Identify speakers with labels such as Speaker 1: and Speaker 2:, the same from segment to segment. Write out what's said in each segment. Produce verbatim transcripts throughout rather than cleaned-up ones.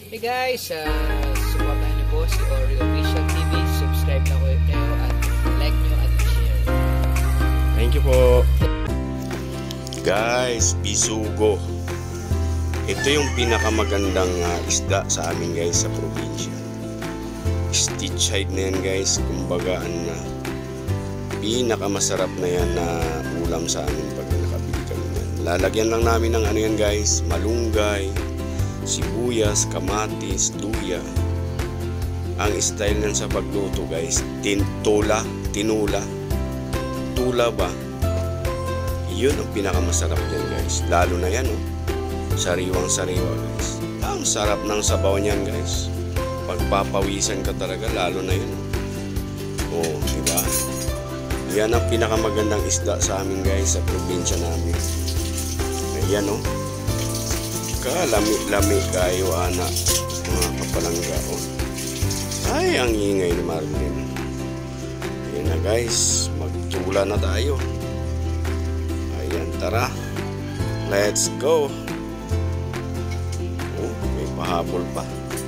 Speaker 1: Hey guys, uh, supportahan niyo po si Oreo Official T V. Subscribe na ko kayo at like nyo at share.
Speaker 2: Thank you po. Guys, bisugo. Ito yung pinakamagandang uh, isda sa amin guys sa probinsya. Stitch hide na yan guys. Kumbaga na pinakamasarap na yan na ulam sa amin pag nakabili kami yan. Lalagyan lang namin ng ano yan guys, malunggay, sibuyas, kamatis, luya. Ang style nan sa pagluto guys, tintola, tinula, tula ba? Yun ang pinakamasarap yan guys. Lalo na yan oh. Sariwang sariwa guys. Ang sarap ng sabaw niyan guys. Pagpapawisan ka talaga, lalo na yun oh. Oh, diba? Yan ang pinakamagandang isda sa amin guys sa probinsya namin. Ayan oh. Kalami-lami kayo anak, mga kapalangga oh. Ay, ang ingay ni Marlene. Ayan na guys, magtula na tayo. Ayan, tara, let's go. Oh, may pahabol pa.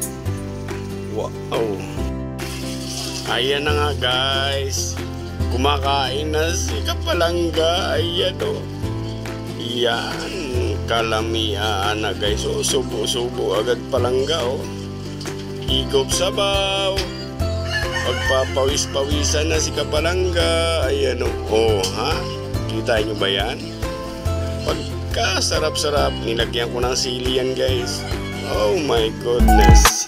Speaker 2: Wow. Ayan na nga guys, kumakain na si kapalangga. Ayan oh. Yan, kalamian na guys. Oh, subo-subo agad palangga oh. Higop sabaw. Pagpapawis-pawisan na si kapalangga. Ayan oh. Oh ha, kita nyo ba yan? Pagka sarap-sarap, nilagyan ko ng sili yan guys. Oh my goodness.